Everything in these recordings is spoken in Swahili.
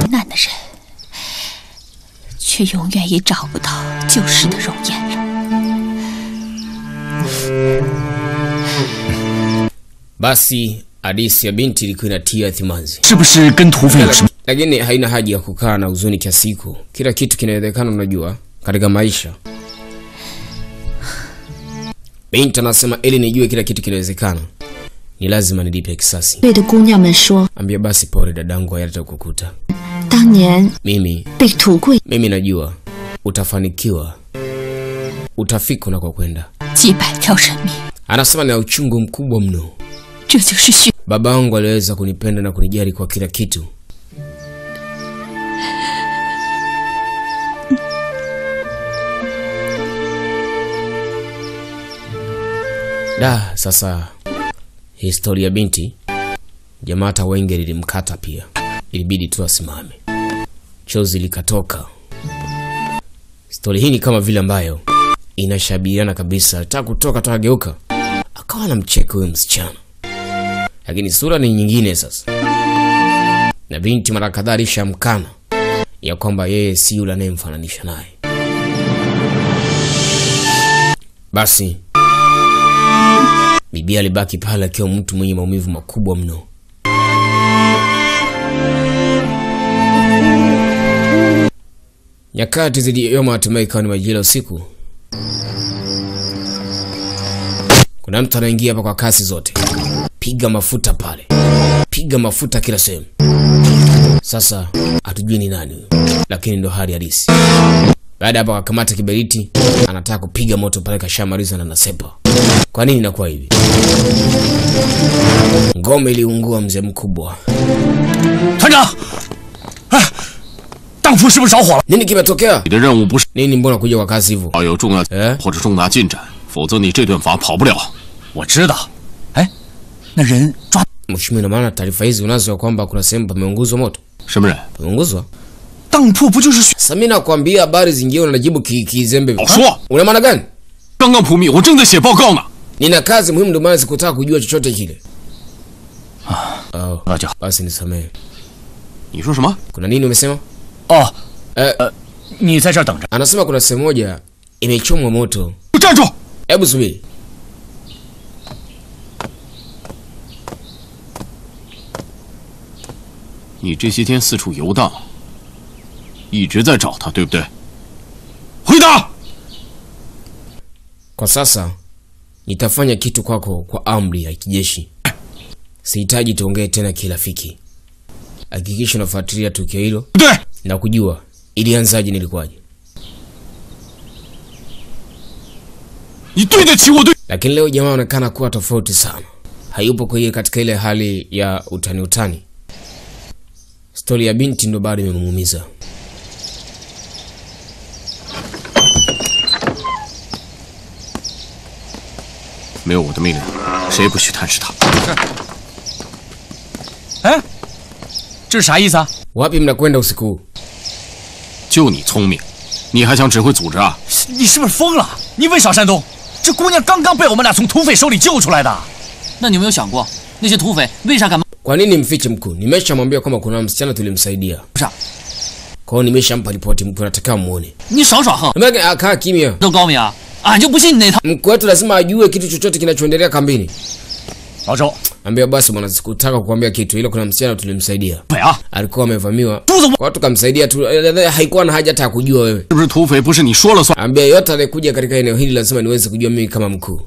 难的人，却永远也找不到旧时的容颜了。 Basi hadithi ya binti ilikuwa inatia thimanzi. 是不是跟土匪有什么？ Lakini haina haja ya kukaa na huzuni kiasi siku. Kila kitu kinawezekana, unajua, katika maisha. Binti anasema ili nijue kila kitu kinawezekana, ni lazima nilipe kisasi. 对的姑娘们说， Ambia basi pole dadangu, hayatakukuta. 当年 被土贵 mimi najua utafanikiwa, utafika unakokwenda. 几百条人命. Anasema na uchungu mkubwa mno. 这就是血. Baba yangu aliweza kunipenda na kunijali kwa kila kitu. Sasa historia binti, jamaa hata wengi lilimkata pia. Ilibidi tu asimame. Chozi likatoka. Story hii ni kama vile ambayo inashabihiana kabisa. Alitaka kutoka, atageuka, akawa anamcheka huyo msichana. Lakini sura ni nyingine sasa. Na binti mara kadhaa alishamkana ya kwamba yeye si yule anayemfananisha naye. Basi bibi alibaki pale akiwa mtu mwenye maumivu makubwa mno. Nyakati ziliyoma hatimaye ikawa ni majira usiku. Kuna mtu anaingia hapa kwa kasi zote. Piga mafuta pale. Piga mafuta kila sehemu. Sasa hatujui ni nani, lakini ndo hali halisi. Baada hapo akamata kiberiti, anataka kupiga moto pale, kashamaliza na nasepa. Kwa nini inakuwa hivi? Ngome iliungua mzee mkubwa. 团长，哎，当铺是不是着火了？ Nini kimetokea? 你的任务不是 Nini mbona kuja kwa kasi hivyo? 要有重要或者重大进展，否则你这顿法跑不了。我知道。哎，那人抓 Mheshimiwa, na maana taarifa hizi unazo kwamba kuna sehemu pameunguzwa moto? 什么人？ Pameunguzwa? 当铺不就是血？ Sasa mimi nakwambia habari zingine unajibu kizembe. 好说。 Una maana gani? 刚刚扑灭，我正在写报告呢。 Nina kazi muhimu, ndio maana sikutaka kujua chochote kile. 那就 basi nisamehe. 你说什么？ Kuna nini umesema? 哦，你在这儿等着。 Anasema kuna sehemu moja imechomwa moto. 站住！ Hebu subiri. 你这些天四处游荡，一直在找他，对不对？回答。 Kwa sasa nitafanya kitu kwako kwa amri ya kijeshi. Sihitaji tuongee tena kirafiki. Hakikisha unafuatilia tukio hilo na kujua ilianzaje, nilikuwaje. Lakini leo jamaa anaonekana kuwa tofauti sana. Hayupo kwa katika ile hali ya utani utani. Story ya binti ndo bado imemuumiza. 没有我的命令，谁也不许探视他。哎，这是啥意思啊？ Wapi mnakwenda usiku huu? 就你聪明，你还想指挥组织啊？你是不是疯了？你为啥煽动？这姑娘刚刚被我们俩从土匪手里救出来的。 那你有没有想过，那些土匪为啥敢？ Kwa nini mfiche mkuu? Nimeshamwambia kwamba kuna msichana tulimsaidia. 不是。 Kwa hiyo nimeshampa ripoti mkuu, nataka muone. 你少耍横。 Mbona akaa kimya? 都高明啊，俺就不信你那套。 Mkuu wetu lazima ajue kitu chochote kinachoendelea kambini. 老周， ambia basi bwana, sikutaka kukuambia kitu, ile kuna msichana tulimsaidia. 匪啊， alikuwa amevamiwa. Kwa tukamsaidia tu, haikuwa na haja hata kujua wewe. 是不是土匪不是你说了算？ ambia yote anayekuja katika eneo hili lazima niweze kujua mimi kama mkuu.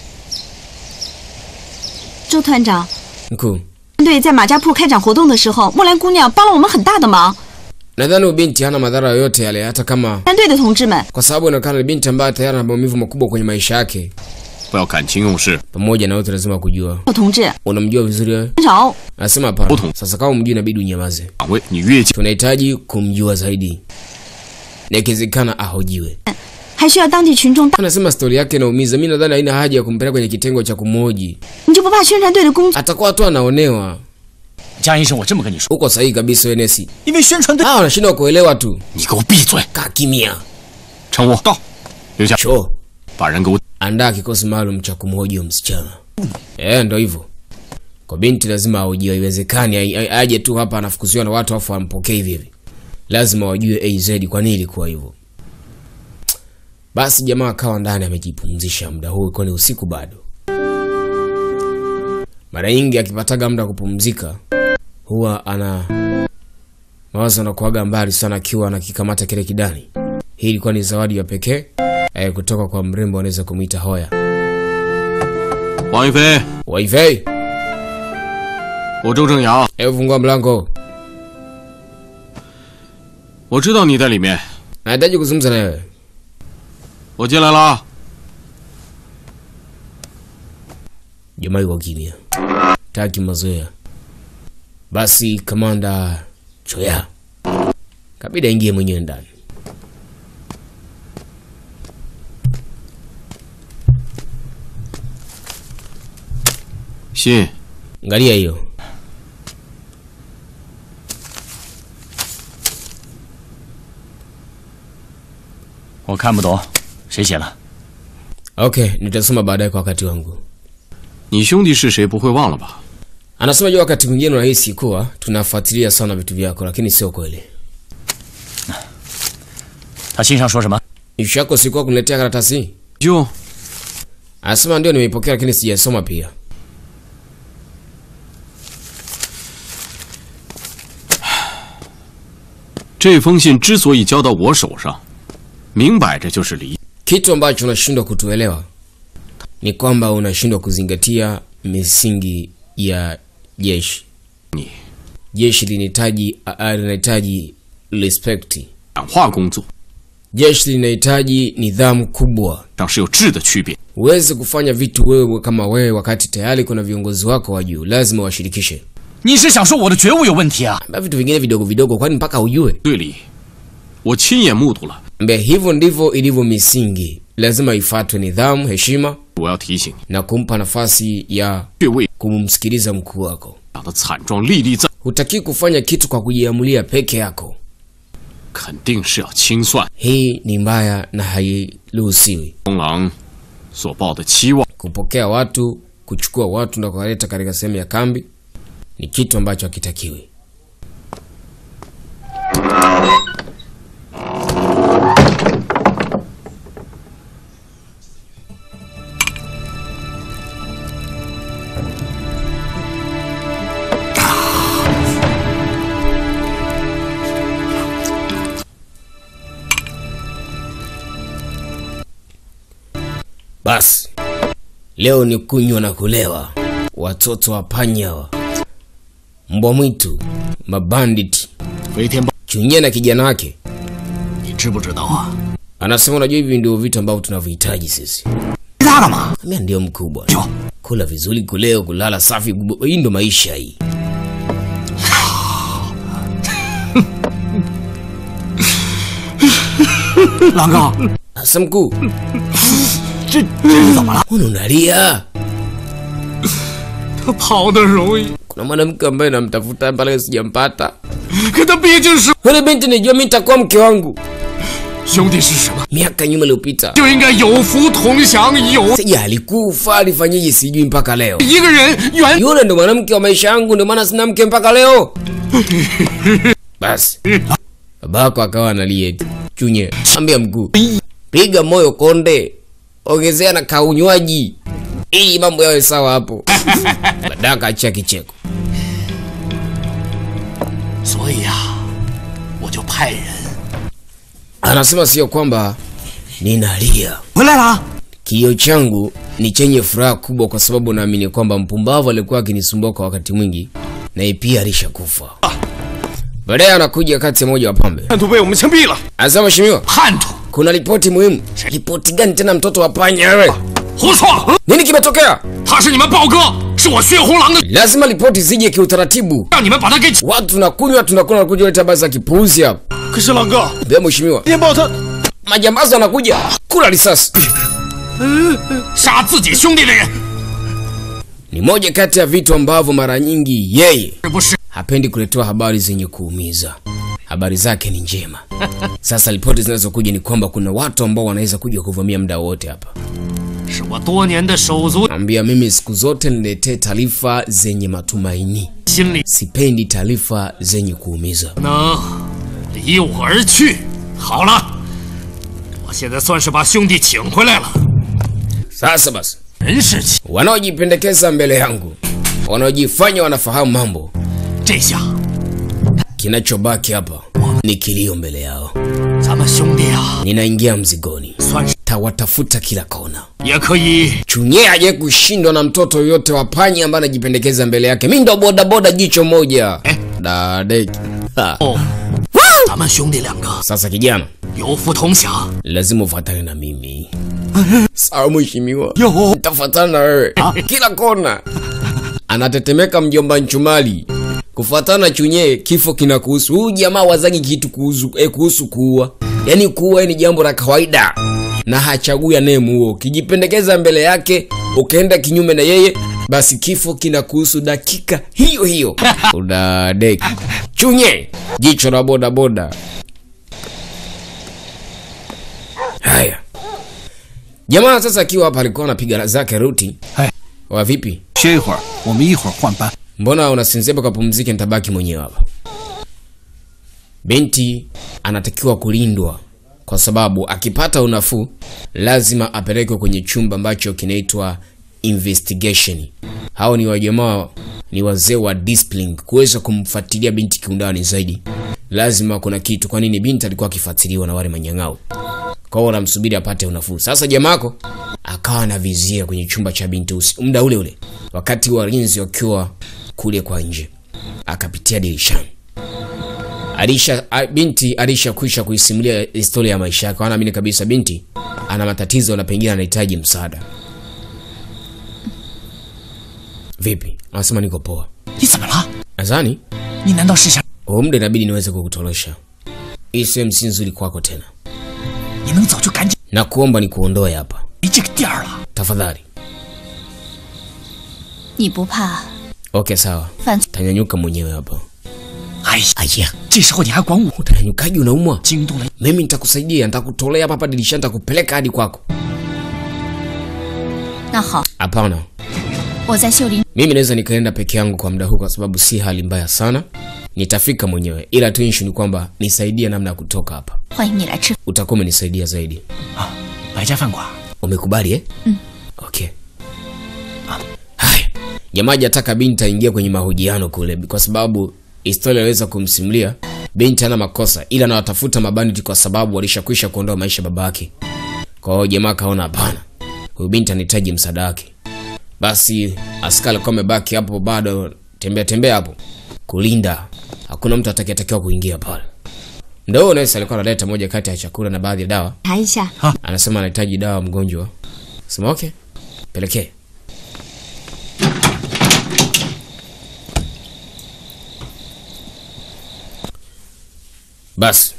周团长， Mkuu. 对，在马家铺开展活动的时候，木兰姑娘帮了我们很大的忙。 Nadhani binti hana madhara yoyote yale, hata kama 战队的同志们， kwa sababu inaonekana ni binti ambaye tayari ana maumivu makubwa kwenye maisha yake. 不要感情用事。 Pamoja na wote lazima kujua. 同志， Unamjua vizuri wewe? 少。 Anasema hapana. Sasa kama umjui inabidi unyamaze. 岗位你越界， tunahitaji kumjua zaidi. Nikiwezekana ahojiwe. 还需要当地群众。 Anasema story yake inaumiza. Mimi nadhani haina haja ya kumpeleka kwenye kitengo cha kumhoji. 你就不怕宣传队的工作？ Atakuwa tu anaonewa. 江医生，我这么跟你说， Uko sahihi kabisa wewe Nesi. 因为宣传队 wanashindwa kuelewa tu. 你给我闭嘴！ Kaa kimya. 乘务到，留下。 Choo. 把人给我 Andaa kikosi maalum cha kumhoji msichana. Ndio hivyo. Kwa binti lazima ahojiwe, iwezekani aje tu hapa anafukuziwa na watu afu ampokee hivi hivi. lazima wajue AZ kwa nini ilikuwa hivyo. Basi jamaa akawa ndani amejipumzisha muda huu, kwani usiku bado. Mara nyingi akipataga muda kupumzika huwa ana mawazo anakuaga mbali sana akiwa anakikamata kile kidani. Hii ilikuwa ni zawadi ya pekee kutoka kwa mrembo anaweza kumuita Hoya. Wang Yifei, Wang Yifei, 我周正阳， fungua mlango. 我知道你在里面， Nahitaji kuzungumza na wewe. 我进来了。 Jamaa yuko kimya. Taki mazoea. Basi kamanda Choya kabida ingie mwenyewe ndani. Xin, Angalia hiyo. 我看不懂，谁写了？ Okay, nitasoma baadaye kwa wakati wangu. 你兄弟是谁不会忘了吧？ Anasema jua wakati mwingine unahisi kuwa tunafuatilia sana vitu vyako, lakini sio kweli. 他信上说什么？ Ishu yako sikuwa kuniletea karatasi? 就 Anasema ndio nimeipokea lakini sijasoma pia. 这封信之所以交到我手上，明摆着就是离。 Kitu ambacho unashindwa kutuelewa ni kwamba unashindwa kuzingatia misingi ya jeshi. Jeshi linahitaji respect. 讲话工作 Jeshi linahitaji nidhamu kubwa. 上是有质的区别。 Uweze kufanya vitu wewe kama wewe wakati tayari kuna viongozi wako wa juu, lazima washirikishe. 你是想说我的觉悟有问题啊？ Na vitu vingine vidogo vidogo kwani mpaka ujue. 队里，我亲眼目睹了。 Mbea hivyo ndivyo ilivyo misingi. Lazima ifuatwe nidhamu, heshima 我要提醒你， na kumpa nafasi ya 越位 kumsikiliza mkuu wako. 打得惨状历历在， Hutaki kufanya kitu kwa kujiamulia peke yako. 肯定是要清算。 Hii ni mbaya na hairuhusiwi. 东郎所抱的期望， Kupokea watu, kuchukua watu na kuwaleta katika sehemu ya kambi ni kitu ambacho hakitakiwi. Basi leo ni kunywa na kulewa. Watoto wa panya, mbwa mwitu, mabanditi, 回天豹， Chunyie na kijana wake. 你知不知道啊？ Anasema unajua hivi ndio vitu ambavyo tunavihitaji sisi. 他干嘛？ Mimi ndio mkubwa. Kula vizuri, kuleo, kulala safi, hii ndio maisha hii. 狼哥， Asa mkuu, 这是怎么了？ unalia? 他跑得容易， Kuna mwanamke ambaye namtafuta pale sijampata. 可他毕竟是 Yule binti najua mimi nitakuwa mke wangu. 兄弟是什么， Miaka nyuma iliyopita. 就应该有福同享，有 Sija alikufa alifanyaje sijui mpaka leo. 一个人原 Yule ndo mwanamke wa maisha yangu, ndio maana sina mke mpaka leo. Basi babako akawa analia eti, Chunye, ambia mkuu, piga moyo konde, ongezea na kaunywaji ili mambo yawe sawa hapo. Baadaye akaachia kicheko. 所以啊，我就派人 Anasema sio kwamba ninalia, 回来了。 kilio changu ni chenye furaha kubwa, kwa sababu naamini kwamba mpumbavu alikuwa akinisumbua kwa wakati mwingi na pia alishakufa. Baadaye anakuja kati ya moja wa pambe. 叛徒被我们枪毙了。 Anasema mheshimiwa, 叛徒， kuna ripoti muhimu. Ripoti gani tena mtoto wa panya wewe? 胡说！ Nini kimetokea? 他是你们豹哥，是我血红狼的， Lazima ripoti zije kiutaratibu. 让你们把他给。 Watu tunakunywa tunakuja kuleta habari za kipuuzi hapa. 可是狼哥， Mbea mheshimiwa, 电报他 majambazi wanakuja kula risasi. 杀自己兄弟的人， Ni moja kati ya vitu ambavyo mara nyingi yeye 是不是？ hapendi kuletewa habari zenye kuumiza. Habari zake ni njema. Sasa ripoti zinazokuja ni kwamba kuna watu ambao wanaweza kuja kuvamia muda wote hapa. 是我多年的手足， Ambia mimi siku zote niletee taarifa zenye matumaini. 心里 Sipendi taarifa zenye kuumiza. 能离我而去。好了，我现在算是把兄弟请回来了。 Sasa basi, 人事情 wanaojipendekeza mbele yangu, wanaojifanya wanafahamu mambo, 这下 kinachobaki hapa ni kilio mbele yao. 咱们兄弟啊， Ninaingia mzigoni, 算是 tawatafuta kila kona. 也可以 Chunye haje kushindwa na mtoto yote wa panyi ambaye anajipendekeza mbele yake. Mimi ndo boda boda jicho moja. Dadeki. 哦。咱们兄弟两个 Sasa kijana, 有福同享。 lazima ufuatane na mimi. Sawa mheshimiwa. Yo. Nitafuatana na wewe. Kila kona. Anatetemeka mjomba Nchumali. Kufuatana Chunye, kifo kinakuhusu. Huyu jamaa wazagi kitu kuhusu kuua. Yaani kuua ni jambo la kawaida. Na hachagui anayemuua. Ukijipendekeza mbele yake, ukaenda kinyume na yeye, basi kifo kinakuhusu dakika hiyo hiyo. Udadeki. Chunye, jicho la boda boda. Haya. Jamaa sasa akiwa hapa alikuwa anapiga zake ruti. Hai. Wa vipi? 歇一会儿，我们一会儿换班。 Mbona unasinzia kwa pumzike, nitabaki mwenyewe hapa. Binti anatakiwa kulindwa kwa sababu akipata unafuu lazima apelekwe kwenye chumba ambacho kinaitwa investigation. Hao ni wajamaa, ni wazee wa discipline kuweza kumfuatilia binti kiundani zaidi. Lazima kuna kitu. Kwa nini binti alikuwa akifuatiliwa na wale manyang'ao? Kwa hiyo wanamsubiri apate unafuu. Sasa jamaako akawa anavizia kwenye chumba cha binti muda ule ule, wakati walinzi wakiwa kule kwa nje. Akapitia dirishani. Binti alishakwisha kuisimulia historia ya maisha yake. Anaamini kabisa binti ana matatizo na pengine anahitaji msaada. Vipi? Anasema niko poa. 你怎么了？ Nadhani 你难道是想 muda inabidi niweze kukutolesha. Hii sehemu si nzuri kwako tena. 你能走就赶紧 Na kuomba nikuondoe hapa. 没这个店儿了？ Tafadhali. 你不怕 Okay, sawa. 犯 Tanyanyuka mwenyewe hapa. 哎呀， Aya, 这时候你还管我？ utanyanyukaje unaumwa? 惊动了 Mimi nitakusaidia, nitakutolea hapa dirishani, nitakupeleka hadi kwako. 那好， Hapana. 我在秀林 Mimi naweza nikaenda peke yangu kwa muda huu kwa sababu si hali mbaya sana. Nitafika mwenyewe. Ila tu issue ni kwamba nisaidie namna ya kutoka hapa. 欢迎你来吃。 Utakuwa umenisaidia zaidi. 啊，来家饭馆。 Umekubali eh? Okay. Hai. Jamaa hajataka binti aingie kwenye mahojiano kule kwa sababu historia inaweza kumsimulia binti ana makosa, ila anawatafuta mabanditi kwa sababu walishakwisha kuondoa maisha babake. Kwa hiyo jamaa kaona hapana, huyu binti anahitaji msaada wake. Basi askari kama amebaki hapo bado tembea hapo kulinda. Hakuna mtu atakayetakiwa kuingia pale. Ndio Nesi alikuwa analeta moja kati ya chakula na baadhi ya dawa. 查一下。 Anasema anahitaji dawa mgonjwa. Sema okay. Pelekee. Bas.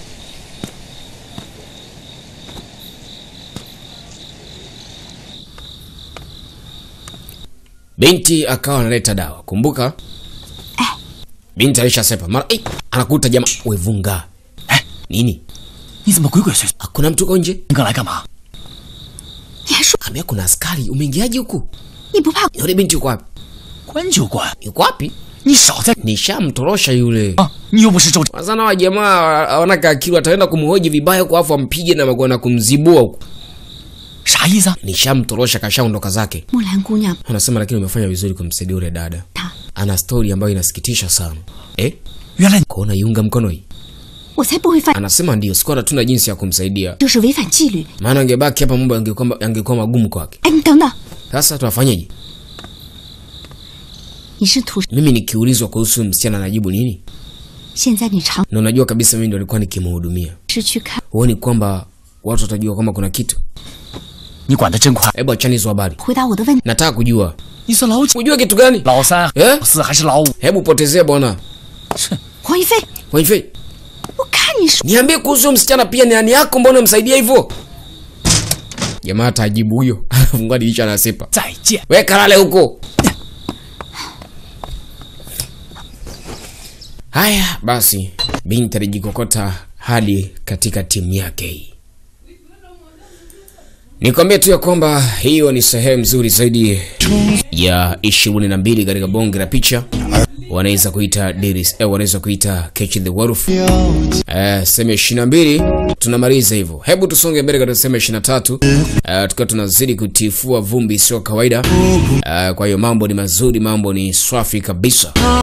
Binti akawa analeta dawa. Kumbuka? Binti alishasepa. Mara anakuta jamaa wevunga. Nini? 你怎么鬼鬼祟祟？ Hakuna mtu kwa nje? 你刚来干嘛？ 你还说 Ambia kuna askari, umeingiaje huku? 你不怕？ Yule binti yuko wapi? 关就关， Yuko wapi? 你少在 Nishamtorosha yule. 啊！你又不是周。 Wazana wa jamaa hawana akili, ataenda kumhoji vibaya kwa afu ampige na magona kumzibua huko. 啥意思啊？ Nishamtorosha kashaondoka zake. 木兰姑娘， Anasema lakini umefanya vizuri kumsaidia yule dada. 她， Ana story ambayo inasikitisha sana. 原来 Kuona yunga mkono hii. 我才不会犯， Anasema ndio, sikuwa tuna jinsi ya kumsaidia. 这是违反纪律。 Maana angebaki hapa mambo yangekuwa magumu kwake. 哎，你等等， Sasa tunafanyaje? 你是土， Mimi nikiulizwa kuhusu msichana najibu nini? 现在你尝 Na unajua kabisa mimi ndio nilikuwa nikimhudumia. 试去看， Huoni kwamba watu watajua kama kuna kitu? 你管得真快， Hebu achani hizo habari. 回答我的问题。 Nataka kujua. 你算老几？ Unajua kitu gani? 老三、 Eh? 老四还是老五？ Hebu potezea bwana. 黄一飞， Wanifei, 我看你说， niambie kuhusu msichana pia, ni ani yako, mbona umsaidia hivyo? Jamaa atajibu huyo. Fungua dirisha na sepa. 再见。 Wewe kalale huko. Haya basi, binti alijikokota hadi katika timu yake hii. Nikwambia tu ya kwamba hiyo ni sehemu nzuri zaidi ya 22 katika bonge la picha. wanaweza kuita Diris, wanaweza kuita Catch the Wolf. Sehemu 22 tunamaliza hivyo. Hebu tusonge mbele katika sehemu 23. Tukiwa tunazidi kutifua vumbi sio kawaida. Kwa hiyo mambo ni mazuri, mambo ni swafi kabisa.